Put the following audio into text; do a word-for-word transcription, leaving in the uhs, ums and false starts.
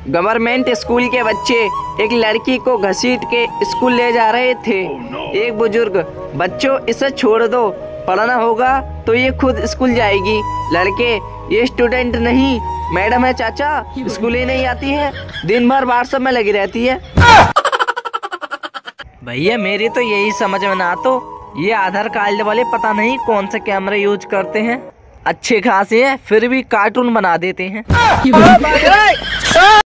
Government school के बच्चे एक लड़की को घसीट के स्कूल ले जा रहे थे। एक बुजुर्ग, बच्चों इसे छोड़ दो, पढ़ना होगा तो ये खुद स्कूल जाएगी। लड़के, ये स्टूडेंट नहीं मैडम है चाचा, स्कूल ही नहीं आती है, दिन भर व्हाट्सएप में लगी रहती है। भैया मेरी तो यही समझ में ना, तो ये आधार कार्ड वाले पता नहीं कौन से कैमरे यूज करते हैं, अच्छे खासे हैं फिर भी कार्टून बना देते हैं।